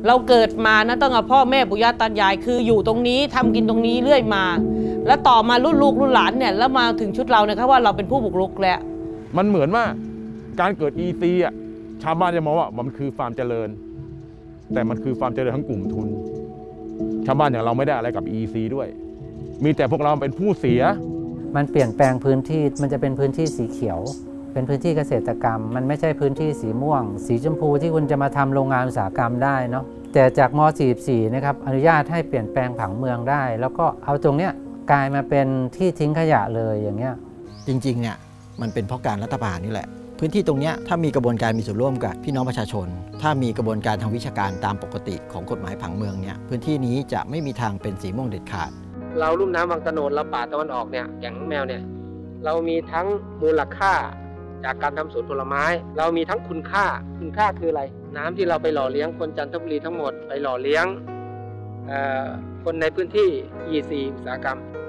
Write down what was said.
เราเกิดมานะตั้งแต่พ่อแม่ปู่ย่าตายายคืออยู่ตรงนี้ทำกินตรงนี้เรื่อยมาแล้วต่อมารุ่นลูกรุ่นหลานเนี่ยแล้วมาถึงชุดเราเนี่ยครับว่าเราเป็นผู้บุกรุกแล้วมันเหมือนว่าการเกิด EC อ่ะชาวบ้านจะมองว่ามันคือความเจริญแต่มันคือความเจริญทั้งกลุ่มทุนชาวบ้านอย่างเราไม่ได้อะไรกับ EC ด้วยมีแต่พวกเราเป็นผู้เสียมันเปลี่ยนแปลงพื้นที่มันจะเป็นพื้นที่สีเขียวเป็นพื้นที่เกษตรกรรมมันไม่ใช่พื้นที่สีม่วงสีชมพูที่คุณจะมาทำโรงงานอุตสาหกรรมได้เนาะแต่จากม.44นะครับอนุญาตให้เปลี่ยนแปลงผังเมืองได้แล้วก็เอาตรงเนี้ยกลายมาเป็นที่ทิ้งขยะเลยอย่างเงี้ยจริงๆเนี่ยมันเป็นเพราะการรัฐประหารนี่แหละพื้นที่ตรงนี้ถ้ามีกระบวนการมีส่วนร่วมกับพี่น้องประชาชนถ้ามีกระบวนการทางวิชาการตามปกติของกฎหมายผังเมืองเนี่ยพื้นที่นี้จะไม่มีทางเป็นสีม่วงเด็ดขาดเราลุ่มน้ำวังตะโนดเราป่าตะวันออกเนี่ยอย่างแมวเนี่ยเรามีทั้งมูลค่าจากการทำสวนผลไม้เรามีทั้งคุณค่าคืออะไรน้ำที่เราไปหล่อเลี้ยงคนจันทบุรีทั้งหมดไปหล่อเลี้ยงคนในพื้นที่ EC อุตสาหกรรม